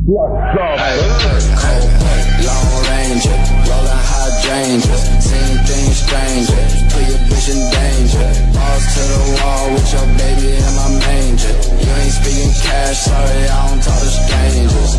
What's up? Long Ranger, rolling hydrangeas, seeing things stranger. Put your bitch in danger. Balls to the wall with your baby in my manger. You ain't speaking cash, sorry, I don't talk to strangers.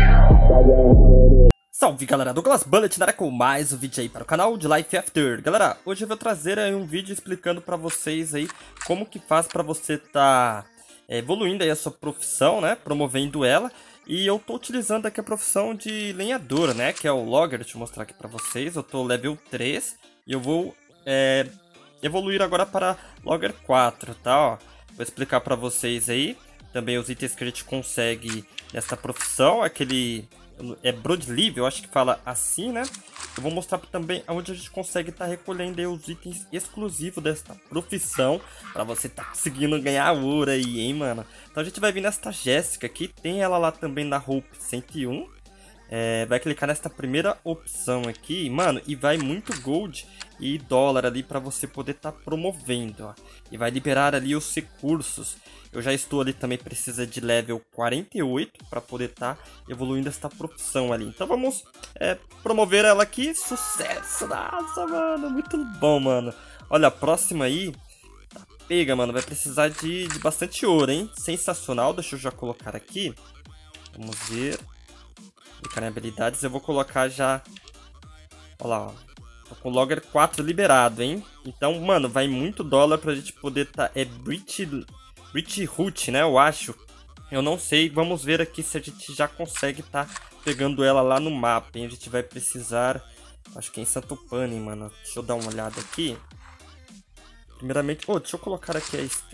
Salve galera, Douglas Bullet na área com mais um vídeo aí para o canal de Life After. Galera, hoje eu vou trazer aí um vídeo explicando para vocês aí como que faz para você tá evoluindo aí a sua profissão, né, promovendo ela. E eu tô utilizando aqui a profissão de lenhador, né, que é o Logger. Deixa eu mostrar aqui para vocês, eu tô level 3 e eu vou evoluir agora para Logger 4, tá, ó. Vou explicar para vocês aí também os itens que a gente consegue nessa profissão, aquele... Broadleaf, eu acho que fala assim, né? Eu vou mostrar também onde a gente consegue estar recolhendo aí os itens exclusivos desta profissão, pra você tá conseguindo ganhar ouro aí, hein, mano? Então a gente vai vir nesta Jéssica aqui, tem ela lá também na Hope 101. Vai clicar nesta primeira opção aqui, mano, e vai muito gold e dólar ali pra você poder estar promovendo, ó. E vai liberar ali os recursos. Eu já estou ali também, precisa de level 48 para poder estar evoluindo esta profissão ali. Então vamos promover ela aqui. Sucesso! Nossa, mano, muito bom, mano. Olha, a próxima aí, tá pega, mano, vai precisar de bastante ouro, hein? Sensacional, deixa eu já colocar aqui. Vamos ver. Clicar em habilidades, eu vou colocar já... Olha lá, ó. Tô com o Logger 4 liberado, hein? Então, mano, vai muito dólar pra gente poder tá... Rich Root, né? Eu acho. Eu não sei. Vamos ver aqui se a gente já consegue tá pegando ela lá no mapa, hein? A gente vai precisar... Acho que é em Santopani, mano. Deixa eu dar uma olhada aqui. Primeiramente... deixa eu colocar aqui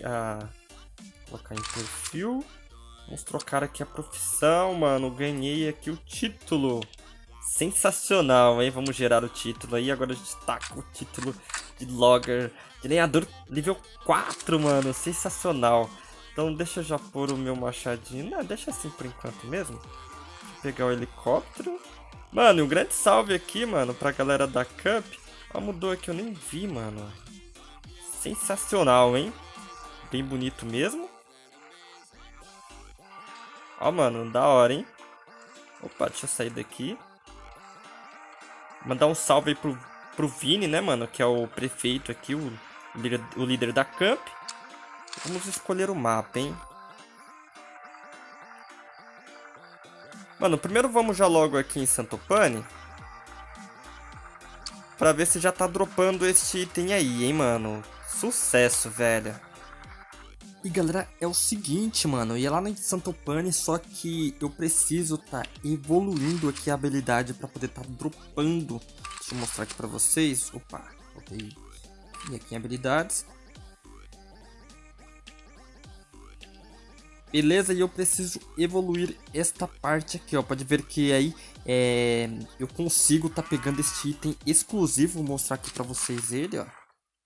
colocar em perfil. Vamos trocar aqui a profissão, mano. Ganhei aqui o título. Sensacional, hein? Vamos gerar o título aí. Agora a gente tá com o título de Logger, de lenhador nível 4, mano. Sensacional. Então deixa eu já pôr o meu machadinho. Não, deixa assim por enquanto mesmo. Deixa eu pegar o helicóptero. Mano, um grande salve aqui, mano, pra galera da Cup. Ó, mudou aqui, eu nem vi, mano. Sensacional, hein? Bem bonito mesmo. Ó, mano, da hora, hein? Opa, deixa eu sair daqui. Mandar um salve aí pro Vini, né, mano? Que é o prefeito aqui, o líder da camp. Vamos escolher o mapa, hein? Mano, primeiro vamos já logo aqui em Santopani. Pra ver se já tá dropando este item aí, hein, mano? Sucesso, velho. E galera, é o seguinte, mano, eu ia lá na Santopani, só que eu preciso tá evoluindo aqui a habilidade pra poder tá dropando. Deixa eu mostrar aqui pra vocês. Opa, ok. E aqui em habilidades. Beleza, e eu preciso evoluir esta parte aqui, ó. Pode ver que aí eu consigo tá pegando este item exclusivo. Vou mostrar aqui pra vocês ele, ó.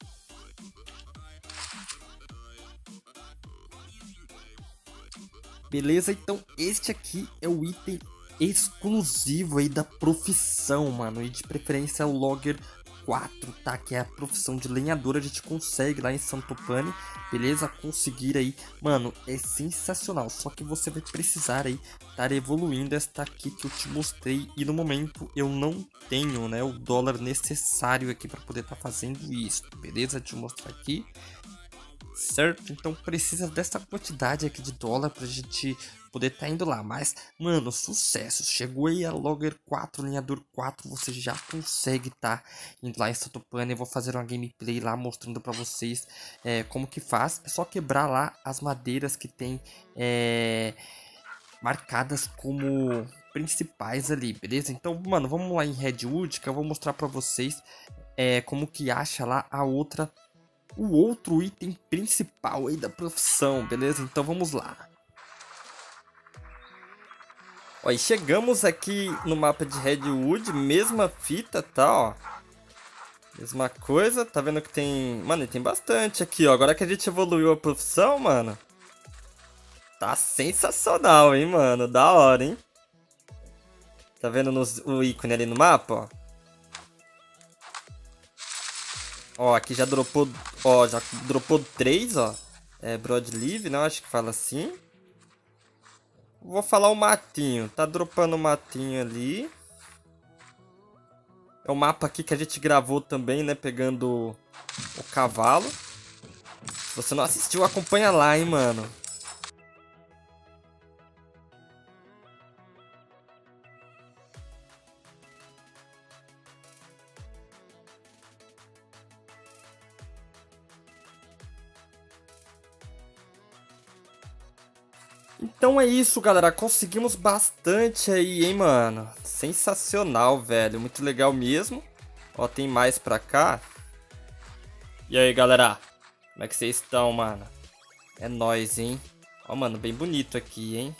Beleza, então este aqui é o item exclusivo aí da profissão, mano. E de preferência é o Logger 4, tá? Que é a profissão de lenhador. A gente consegue lá em Santopani, beleza? Conseguir aí, mano, é sensacional. Só que você vai precisar aí estar evoluindo esta aqui que eu te mostrei. E no momento eu não tenho, né, o dólar necessário aqui para poder estar fazendo isso, beleza? Deixa eu mostrar aqui. Certo? Então precisa dessa quantidade aqui de dólar pra gente poder tá indo lá. Mas, mano, sucesso. Chegou aí a Logger 4, lenhador 4. Você já consegue tá indo lá em Santopani. Eu vou fazer uma gameplay lá mostrando pra vocês como que faz. É só quebrar lá as madeiras que tem marcadas como principais ali, beleza? Então, mano, vamos lá em Redwood, que eu vou mostrar pra vocês como que acha lá o outro item principal aí da profissão, beleza? Então vamos lá. Ó, e chegamos aqui no mapa de Redwood, mesma fita, tá, ó. Mesma coisa, tá vendo que tem... Mano, tem bastante aqui, ó. Agora que a gente evoluiu a profissão, mano, tá sensacional, hein, mano? Da hora, hein? Tá vendo o ícone ali no mapa, ó? Ó, aqui já dropou, ó, já dropou 3, ó. Broadleaf, não, acho que fala assim. Vou falar o matinho. Tá dropando o matinho ali. É o mapa aqui que a gente gravou também, né? Pegando o cavalo. Se você não assistiu, acompanha lá, hein, mano. Então é isso, galera. Conseguimos bastante aí, hein, mano. Sensacional, velho. Muito legal mesmo. Ó, tem mais pra cá. E aí, galera? Como é que vocês estão, mano? É nóis, hein? Ó, mano, bem bonito aqui, hein?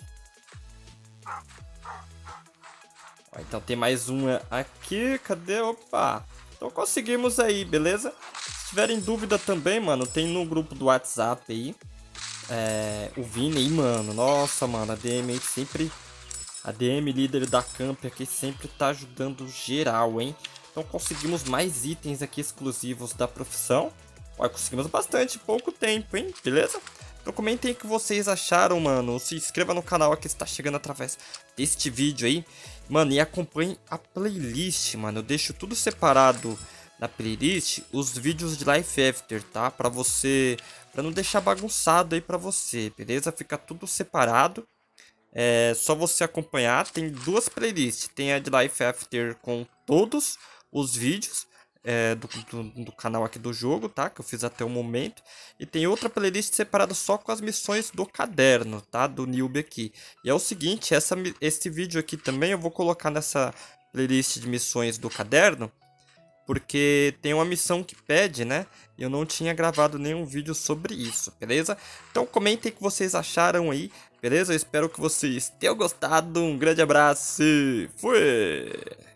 Ó, então tem mais uma aqui. Cadê? Opa! Então conseguimos aí, beleza? Se tiverem dúvida também, mano, tem no grupo do WhatsApp aí. O Vini aí, mano. Nossa, mano, a DM aí sempre... A DM líder da Camp aqui sempre tá ajudando geral, hein? Então conseguimos mais itens aqui exclusivos da profissão. Olha, conseguimos bastante, pouco tempo, hein? Beleza? Então comentem o que vocês acharam, mano. Se inscreva no canal aqui se tá chegando através deste vídeo aí. Mano, e acompanhe a playlist, mano. Eu deixo tudo separado na playlist, os vídeos de Life After, tá? Pra você... Pra não deixar bagunçado aí pra você, beleza? Fica tudo separado. É só você acompanhar. Tem duas playlists. Tem a de Life After com todos os vídeos do canal aqui do jogo, tá? Que eu fiz até o momento. E tem outra playlist separada só com as missões do caderno, tá? Do Newbie aqui. E é o seguinte, esse vídeo aqui também eu vou colocar nessa playlist de missões do caderno. Porque tem uma missão que pede, né? Eu não tinha gravado nenhum vídeo sobre isso, beleza? Então comentem o que vocês acharam aí, beleza? Eu espero que vocês tenham gostado. Um grande abraço e fui!